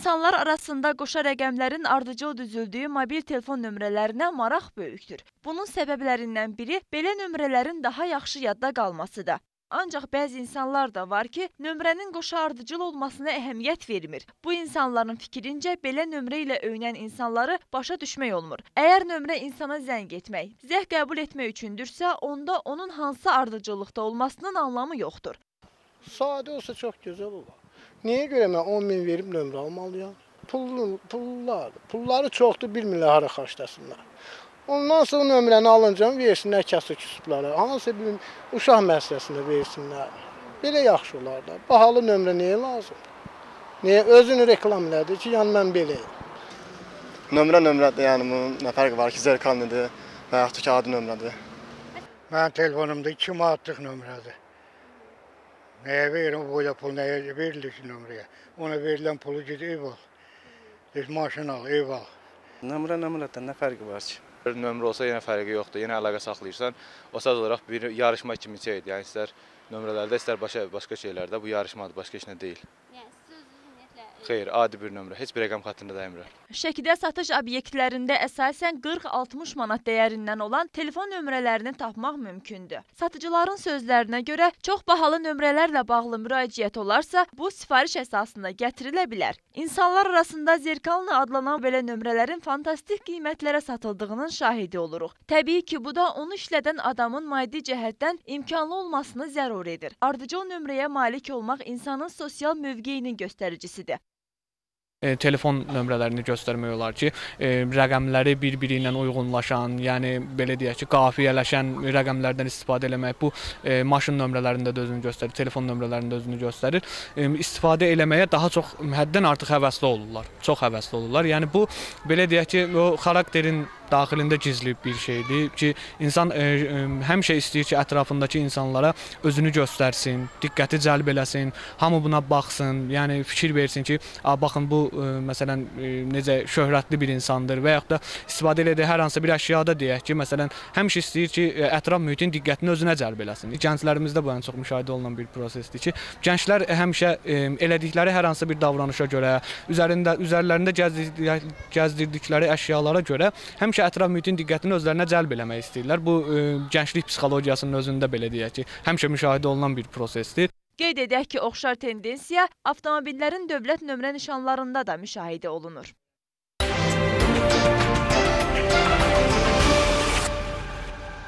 İnsanlar arasında qoşa rəqəmlərin ardıcıl düzüldüyü mobil telefon nömrələrinə maraq böyükdür. Bunun səbəblərindən biri belə nömrələrin daha yaxşı yadda qalmasıdır. Ancaq bəzi insanlar da var ki, nömrənin qoşa ardıcıl olmasına əhəmiyyət vermir. Bu insanların fikrincə belə nömrə ilə öyünən insanları başa düşmək olmur. Əgər nömrə insana zəng etmək, zəng qəbul etmək üçündürsə, onda onun hansı ardıcıllıqda olmasının anlamı yoxdur. Sadə olsa çox gözəl olar. Niyə görə mən 10 min verib nömrə almalıyam? Pulları çoxdur, bilmirlər hara xərcləsinlər. Ondan sonra nömrəni alınca versinlər kasıb-küsublara, hansı bir uşaq müəssisəsində versinlər. Belə yaxşı olar da. Bahalı nömrə nəyə lazımdır? Niyə? Özünü reklam elədi ki, yəni mən beləyim. Nömrədir, yəni bunun nə fərqi var ki, zərkanlıdır və yaxud ki, adi nömrədir. Mənim telefonumda 2 manatlıq nömrədir. Nəyə verim, böyle pul nəyə verilir ki nömrəyə? Ona verilən pulu git ev al. Maşın al, ev al. Nömrədən nə fərqi var ki? Nömrə olsa yenə fərqi yoxdur, yenə əlaqə saxlayırsan. O söz olaraq bir yarışma kimi şeydir, yəni istər nömrələrdə, istər başqa şeylərdə bu yarışmadır, başqa heç nə deyil. Xeyr, adi bir nömrə, heç bir rəqəm xəttində dəymirlər. Şəkidə satış obyektlərində əsasən 40-60 manat dəyərindən olan telefon nömrələrini tapmaq mümkündür. Satıcıların sözlərinə görə çox bahalı nömrələrlə bağlı müraciət olarsa, bu sifariş əsasında gətirilə bilər. İnsanlar arasında zerkallı adlanan belə nömrələrin fantastik qiymətlərə satıldığının şahidi oluruq. Təbii ki, bu da onu işlədən adamın maddi cəhətdən imkanlı olmasını zərur edir. Ardıcıl nömrəyə malik olmaq insanın sosial mövqeyinin göstəricisidir. Telefon nömrələrini göstərmək olar ki, rəqəmləri bir-biri ilə uyğunlaşan, yəni belə deyək ki, qafiyələşən rəqəmlərdən istifadə eləmək bu maşın nömrələrində də özünü göstərir, telefon nömrələrində özünü göstərir. İstifadə eləməyə daha çox həddən artıq həvəsli olurlar, çox həvəsli olurlar. Yəni bu belə deyək ki, o xarakterin daxilində gizli bir şeydir ki, insan həmişə istəyir ki, ətrafındakı insanlara özünü göstərsin, diqqəti cəlb eləsin, hamı buna baxsın, yəni fikir versin ki, baxın bu məsələn necə şöhrətli bir insandır və yaxud da istifadə elədiyi hər hansı bir əşyada deyək ki, məsələn həmişə istəyir ki, ətraf mühitin diqqətini özünə cəlb eləsin. Gənclərimizdə bu ən çox müşahidə olunan bir prosesdir ki, gənclər həmişə elədikləri hər hansı bir davranışa görə, üzərlərində gəzdirdikləri əşyalara görə həmişə ətraf mühitin diqqətini özlərinə cəlb eləmək istəyirlər. Bu gənclik psixologiyasının özündə belə deyək ki, həmişə müşahidə olunan bir prosesdir. Qeyd edək ki, oxşar tendensiya avtomobillərin dövlət nömrə nişanlarında da müşahidə olunur.